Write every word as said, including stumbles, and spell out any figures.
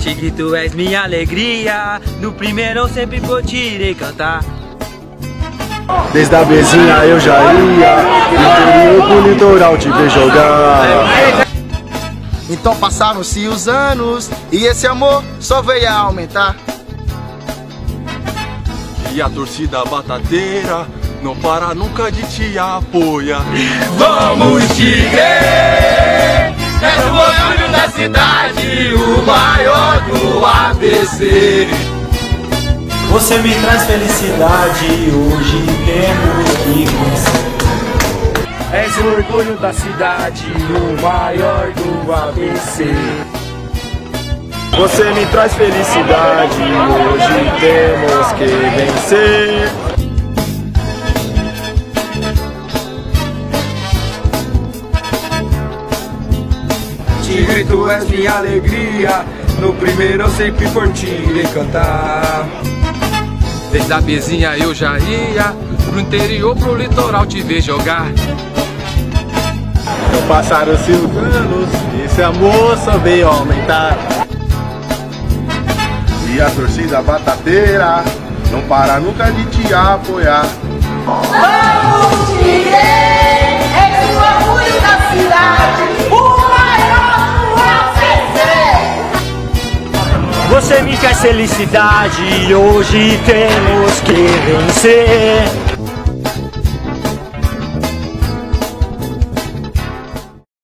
Tigre, tu és minha alegria. No primeiro eu sempre vou te irei cantar. Desde a Bezinha eu já ia, do interior pro litoral te ver jogar. Então passaram-se os anos e esse amor só veio a aumentar. E a torcida batateira não para nunca de te apoiar. Vamos, Tigre! És o orgulho da cidade, o maior do A B C. Você me traz felicidade, hoje temos que vencer. És o orgulho da cidade, o maior do A B C. Você me traz felicidade, hoje temos que vencer. Tigre, tu és minha alegria. No primeiro eu sempre por ti irei cantar. Desde a Bezinha eu já ia, pro interior, pro litoral te ver jogar. Não passaram-se os anos, esse amor só veio aumentar. E a torcida batateira não para nunca de te apoiar. Vamos, Tigre! És o orgulho da cidade, o maior do A B C. Você me traz felicidade, hoje temos que vencer.